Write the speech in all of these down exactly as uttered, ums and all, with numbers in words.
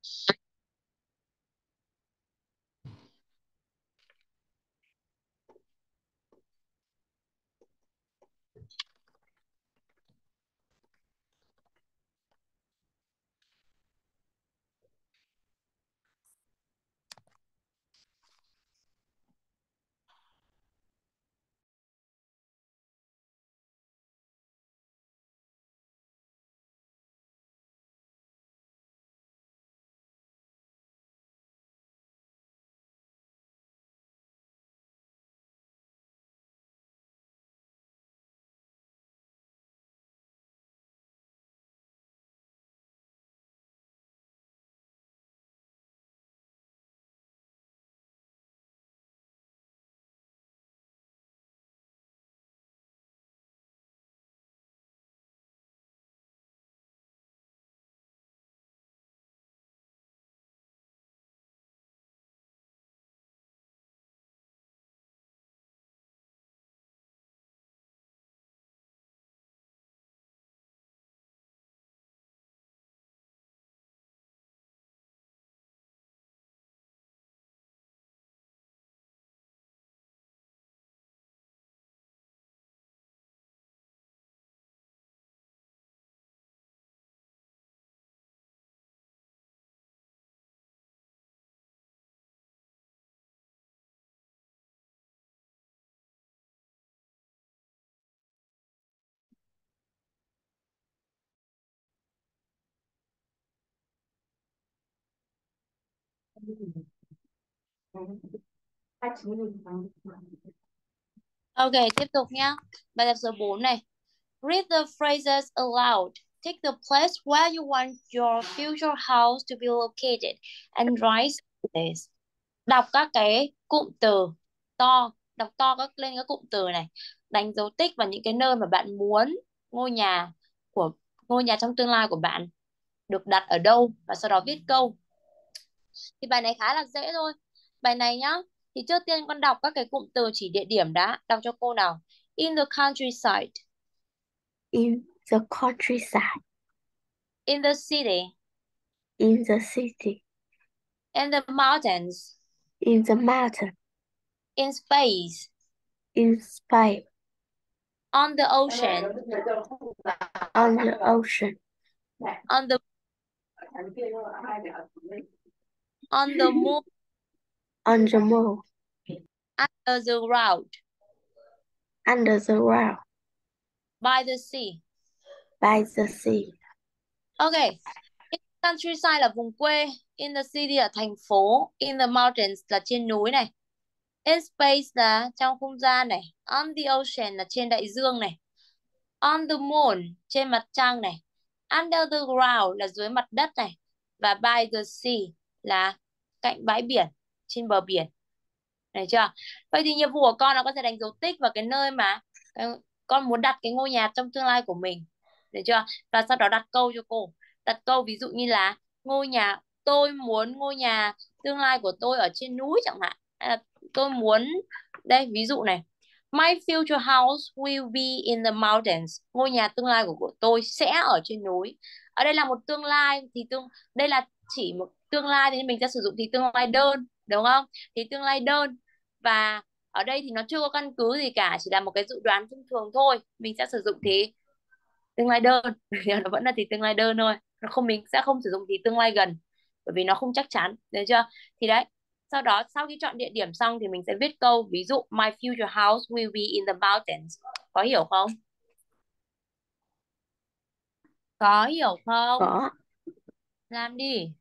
Ok, tiếp tục nhá. Bài tập số bốn này. Read the phrases aloud. Take the place where you want your future house to be located and write this. Đọc các cái cụm từ to, đọc to các lên các cụm từ này. Đánh dấu tích vào những cái nơi mà bạn muốn ngôi nhà của ngôi nhà trong tương lai của bạn được đặt ở đâu và sau đó viết câu. Thì bài này khá là dễ thôi. Bài này nhá, thì trước tiên con đọc các cái cụm từ chỉ địa điểm đã. Đọc cho cô nào. In the countryside. In the countryside. In the city. In the city. In the mountains. In the mountain. In space. In space. On the ocean. On the ocean. On the on the moon. On the moon. Under the ground. Under the ground. By the sea. By the sea. Ok. In countryside là vùng quê. In the city là thành phố. In the mountains là trên núi này. In space là trong không gian này. On the ocean là trên đại dương này. On the moon trên mặt trăng này. Under the ground là dưới mặt đất này. Và by the sea là cạnh bãi biển, trên bờ biển. Được chưa? Vậy thì nhiệm vụ của con là con sẽ đánh dấu tích vào cái nơi mà ờ, con muốn đặt cái ngôi nhà trong tương lai của mình. Được chưa? Và sau đó đặt câu cho cô. Đặt câu ví dụ như là ngôi nhà, tôi muốn ngôi nhà tương lai của tôi ở trên núi chẳng hạn. Hay là tôi muốn, đây ví dụ này. My future house will be in the mountains. Ngôi nhà tương lai của, của tôi sẽ ở trên núi. Ở đây là một tương lai thì tương đây là chỉ một tương lai thì mình sẽ sử dụng thì tương lai đơn, đúng không? Thì tương lai đơn, và ở đây thì nó chưa có căn cứ gì cả, chỉ là một cái dự đoán thông thường thôi. Mình sẽ sử dụng thì tương lai đơn nó vẫn là thì tương lai đơn thôi, nó không, mình sẽ không sử dụng thì tương lai gần bởi vì nó không chắc chắn, được chưa? Thì đấy, sau đó sau khi chọn địa điểm xong thì mình sẽ viết câu ví dụ my future house will be in the mountains. Có hiểu không? Có hiểu không? Có. Làm đi.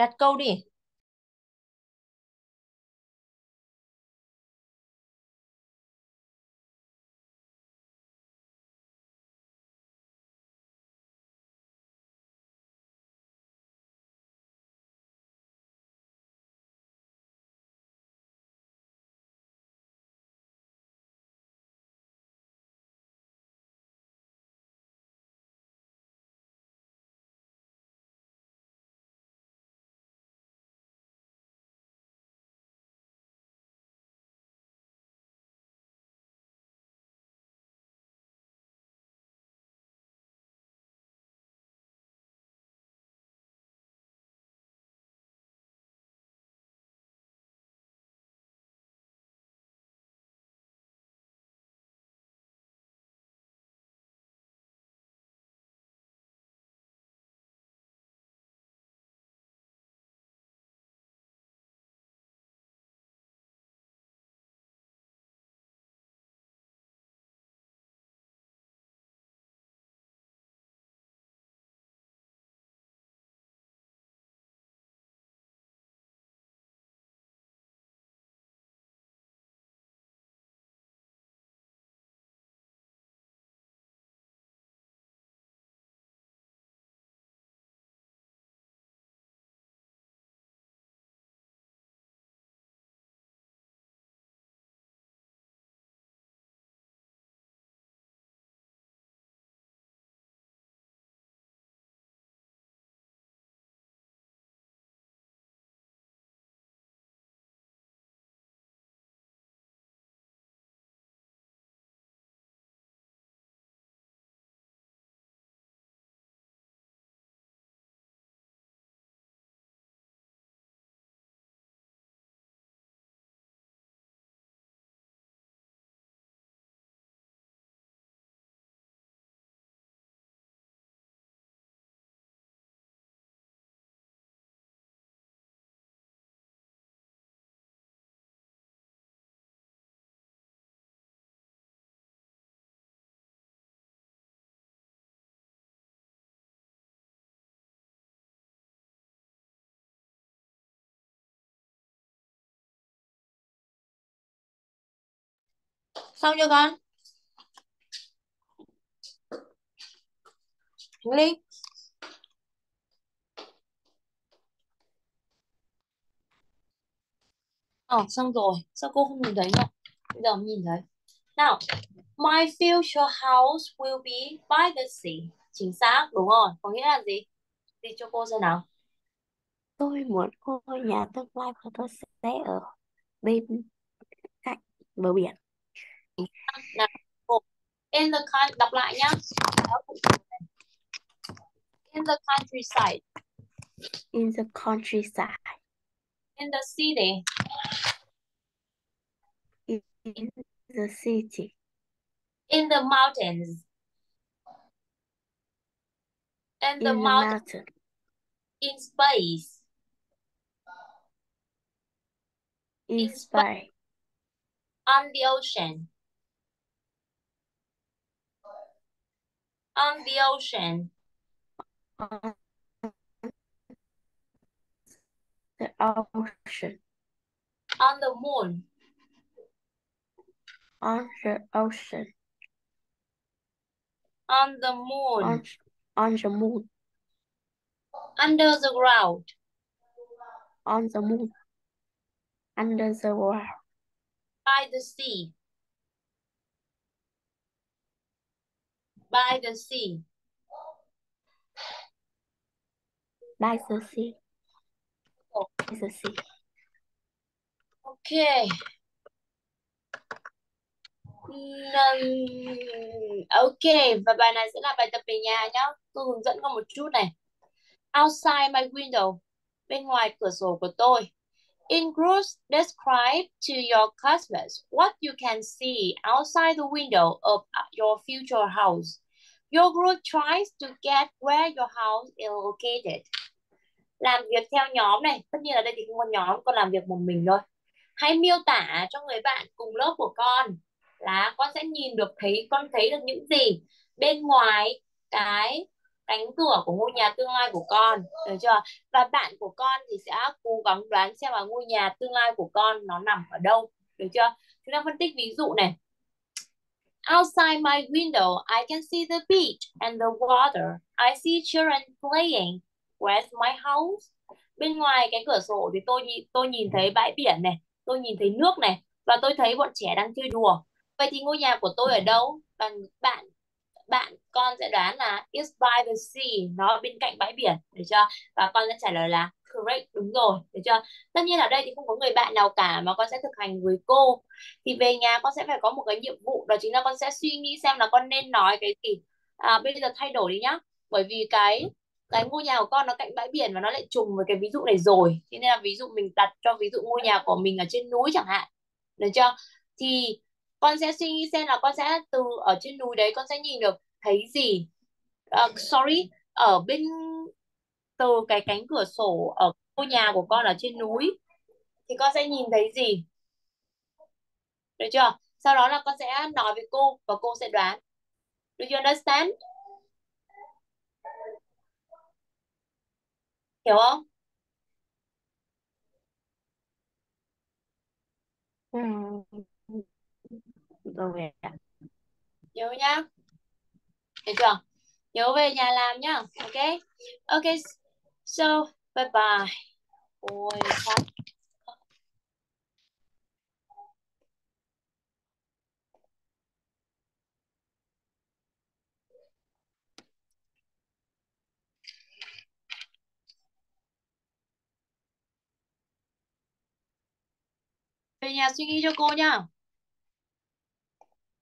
Đặt câu đi. Xong chưa con? Ly. Ờ, xong rồi. Sao cô không nhìn thấy nhỉ? Bây giờ mới nhìn thấy. Nào, my future house will be by the sea. Chính xác, đúng rồi. Có nghĩa là gì? Đi cho cô xem nào. Tôi muốn ngôi nhà tương lai của tôi sẽ ở bên cạnh bờ biển. Nào, cô. In the coun- đọc lại nhá. In the countryside. In the countryside. In the city. In the city. In the mountains. In the In the mountain. mountain. In space. In In space. space. On the ocean. On the ocean. On the ocean. On the moon. On the ocean. On the On, moon. on the moon. Under the ground. On the moon. Under the ground. By the sea. By the sea. By the sea. Oh, By the sea. ok. Ừm, ok, và bài này sẽ là bài tập về nhà nhá. Tôi hướng dẫn con một chút này. Outside my window. Bên ngoài cửa sổ của tôi. In groups, describe to your classmates what you can see outside the window of your future house. Your group tries to get where your house is located. Làm việc theo nhóm này, tất nhiên ở đây thì không có nhóm, con làm việc một mình thôi. Hãy miêu tả cho người bạn cùng lớp của con là con sẽ nhìn được, thấy con thấy được những gì bên ngoài cái cánh cửa của ngôi nhà tương lai của con, được chưa? Và bạn của con thì sẽ cố gắng đoán xem là ngôi nhà tương lai của con nó nằm ở đâu, được chưa? Chúng ta phân tích ví dụ này. Outside my window, I can see the beach and the water. I see children playing. Where's my house? Bên ngoài cái cửa sổ thì tôi nhìn tôi nhìn thấy bãi biển này, tôi nhìn thấy nước này, và tôi thấy bọn trẻ đang chơi đùa. Vậy thì ngôi nhà của tôi ở đâu? Bạn bạn bạn con sẽ đoán là it's by the sea, nó ở bên cạnh bãi biển, được chưa? Và con sẽ trả lời là correct, đúng rồi, được chưa? Tất nhiên ở đây thì không có người bạn nào cả mà con sẽ thực hành với cô. Thì về nhà con sẽ phải có một cái nhiệm vụ, đó chính là con sẽ suy nghĩ xem là con nên nói cái gì. À, bây giờ thay đổi đi nhá, bởi vì cái cái ngôi nhà của con nó cạnh bãi biển và nó lại trùng với cái ví dụ này rồi, thế nên là ví dụ mình đặt cho ví dụ ngôi nhà của mình ở trên núi chẳng hạn, được chưa? Thì con sẽ suy nghĩ xem là con sẽ từ ở trên núi đấy con sẽ nhìn được thấy gì. Ờ, sorry, ở bên từ cái cánh cửa sổ ở ngôi nhà của con ở trên núi thì con sẽ nhìn thấy gì, được chưa? Sau đó là con sẽ nói với cô và cô sẽ đoán. Do you understand? Hiểu không? Ừ. Rồi ạ. Nhớ nhá, được chưa? Nhớ về nhà làm nhá. Ok, ok, so bye bye. Ôi sao về nhà suy nghĩ cho cô nhá.